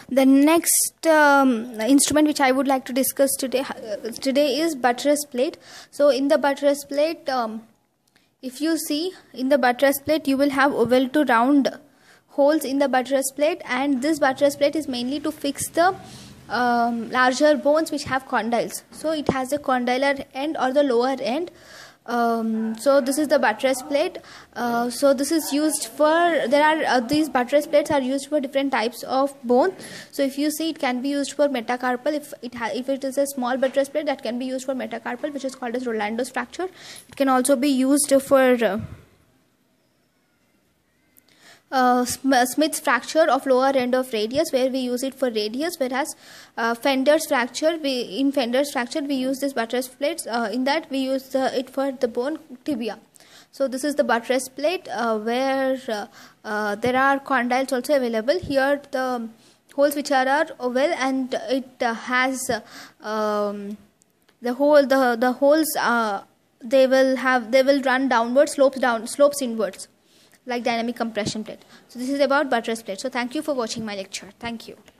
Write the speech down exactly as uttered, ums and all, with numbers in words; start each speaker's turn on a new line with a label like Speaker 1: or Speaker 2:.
Speaker 1: The next um, instrument which I would like to discuss today uh, today is buttress plate. So in the buttress plate, um, if you see in the buttress plate, you will have oval to round holes in the buttress plate, and this buttress plate is mainly to fix the um, larger bones which have condyles. So it has a condylar end or the lower end. Um, so this is the buttress plate. Uh, so this is used for, there are uh, these buttress plates are used for different types of bone. So if you see, it can be used for metacarpal. If it ha if it is a small buttress plate, that can be used for metacarpal, which is called as Rolando's fracture. It can also be used for uh, Uh, Smith's fracture of lower end of radius, where we use it for radius, whereas uh, Fender's fracture, we in Fender's fracture we use this buttress plates. Uh, in that we use uh, it for the bone tibia. So this is the buttress plate uh, where uh, uh, there are condyles also available. Here the holes which are, are oval, and it uh, has uh, um, the hole the the holes uh, they will have they will run downwards, slopes down slopes inwards, like dynamic compression plate. So this is about buttress plate. So thank you for watching my lecture. Thank you.